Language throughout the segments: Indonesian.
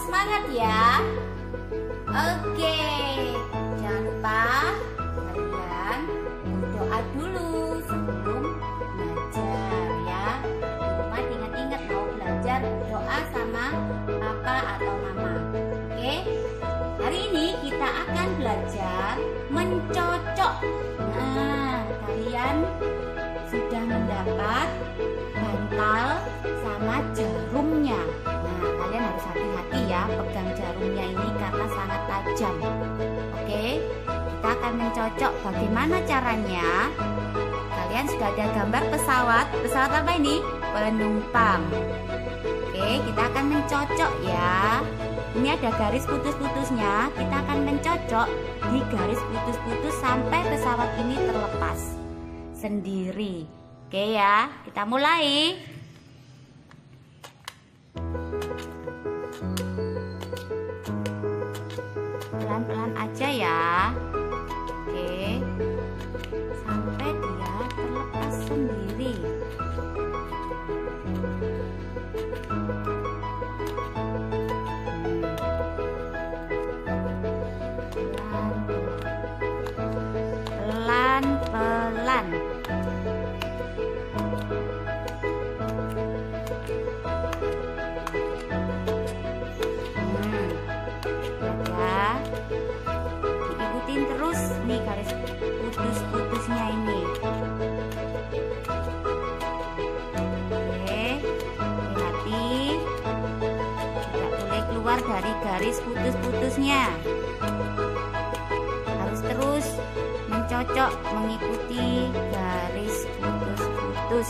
semangat ya. Oke, jangan lupa kalian berdoa dulu sebelum belajar ya. Di rumah ingat-ingat mau belajar berdoa sama papa atau mama. Oke, hari ini kita akan belajar mencocok. Nah, kalian sudah mendapat bantal sama jarumnya. Nah, kalian harus hati-hati ya pegang jarumnya ini karena sangat tajam. Oke, kita akan mencocok. Bagaimana caranya? Kalian sudah ada gambar pesawat. Pesawat apa ini? Penumpang. Oke, kita akan mencocok ya. Ini ada garis putus-putusnya. Kita akan mencocok di garis putus-putus sampai pesawat ini terlepas sendiri. Oke ya, kita mulai. Pelan-pelan aja ya. Oke, sampai dia terlepas sendiri. Pelan-pelan. Ya, diikutin terus nih garis putus-putusnya ini. Oke, hati-hati, tidak boleh keluar dari garis putus-putusnya. Harus terus mencocok mengikuti garis putus-putus.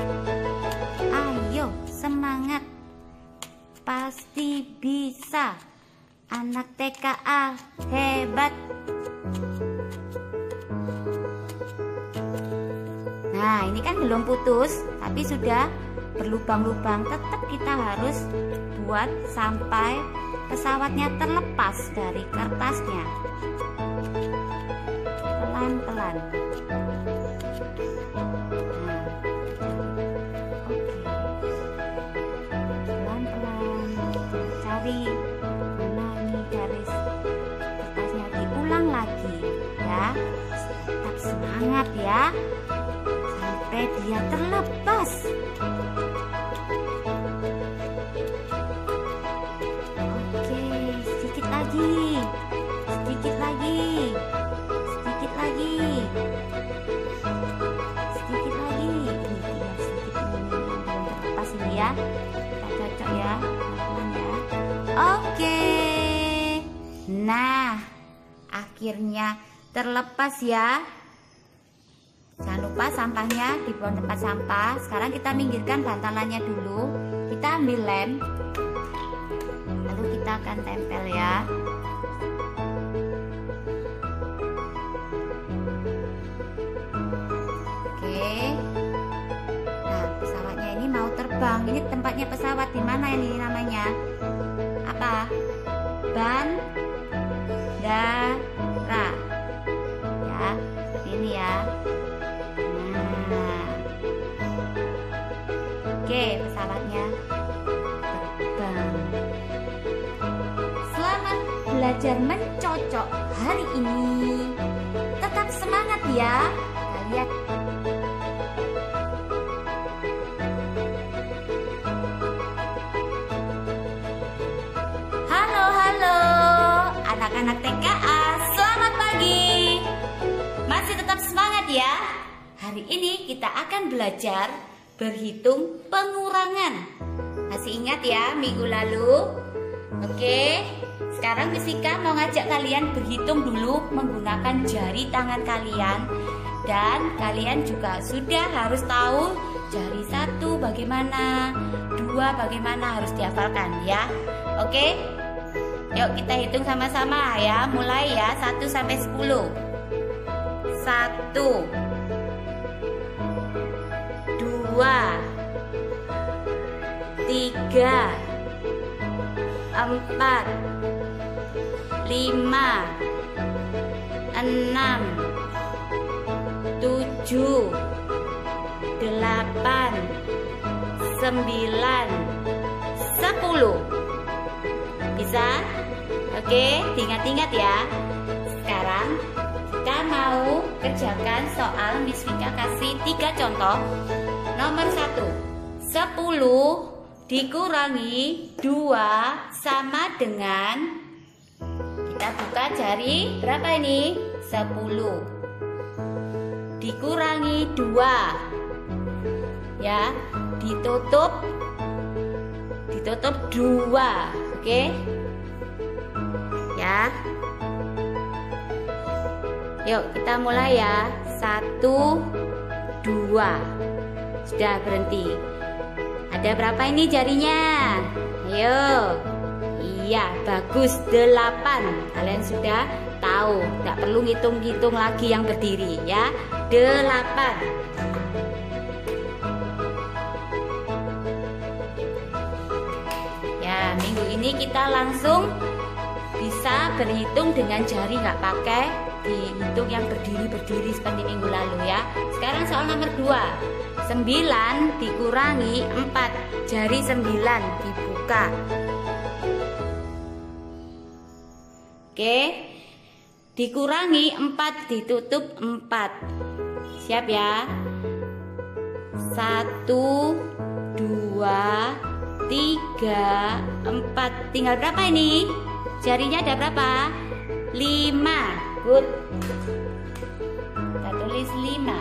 Ayo semangat, pasti bisa. Anak TKA hebat. Nah, ini kan belum putus, tapi sudah berlubang-lubang. Tetap kita harus buat sampai pesawatnya terlepas dari kertasnya. Pelan-pelan. Nah, oke. Pelan-pelan. Cari garis kertasnya, diulang lagi ya. Tetap semangat ya sampai dia terlepas. Oke, sedikit lagi, sedikit lagi, sedikit lagi, sedikit lagi. Ini tinggal sedikit ini yang belum terlepas ini ya. Kita cocok ya, pelan-pelan ya. Oke. Nah, akhirnya terlepas ya. Jangan lupa sampahnya dibuang tempat sampah. Sekarang kita minggirkan bantalannya dulu. Kita ambil lem. Lalu kita akan tempel ya. Oke. Nah, pesawatnya ini mau terbang. Ini tempatnya pesawat di mana ini namanya? Apa? Bandara ya, ini ya. Nah, oke, pesawatnya terbang. Selamat belajar mencocok hari ini. Tetap semangat ya kalian. Anak-anak TKA, selamat pagi. Masih tetap semangat ya. Hari ini kita akan belajar berhitung pengurangan. Masih ingat ya minggu lalu? Oke, sekarang Fisika mau ngajak kalian berhitung dulu menggunakan jari tangan kalian. Dan kalian juga sudah harus tahu jari 1 bagaimana, 2 bagaimana, harus dihafalkan ya. Oke? Yuk kita hitung sama-sama ya. Mulai ya, 1 sampai 10. 1 2 3 4 5 6 7 8 9 10. Bisa? Oke, diingat-ingat ya. Sekarang kita mau kerjakan soal Miss Vika kasih 3 contoh. Nomor 1, 10 dikurangi 2 sama dengan, kita buka jari, berapa ini? 10 dikurangi 2 ya, ditutup 2, oke ya. Yuk kita mulai ya. 1, 2. Sudah, berhenti. Ada berapa ini jarinya? Ayo. Iya, bagus, 8. Kalian sudah tahu, nggak perlu ngitung-ngitung lagi yang berdiri ya. 8. Ya, minggu ini kita langsung bisa berhitung dengan jari, nggak pakai dihitung yang berdiri-berdiri seperti minggu lalu ya. Sekarang soal nomor 2. 9 dikurangi 4. Jari 9 dibuka. Oke. Dikurangi 4, ditutup 4. Siap ya? 1, 2, 3, 4. Tinggal berapa ini? Jarinya ada berapa? 5. Good. Kita tulis 5.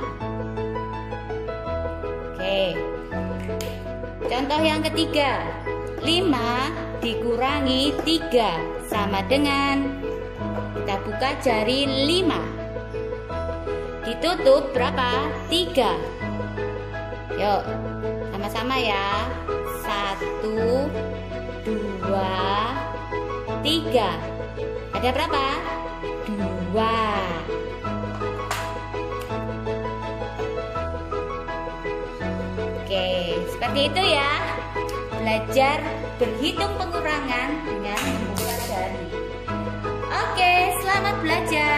Oke. Contoh yang ketiga. 5 dikurangi 3 sama dengan, kita buka jari 5. Ditutup berapa? 3. Yuk, sama-sama ya. 1, 2, 3. Ada berapa? 2. Oke, seperti itu ya. Belajar berhitung pengurangan dengan membuka jari. Oke, selamat belajar.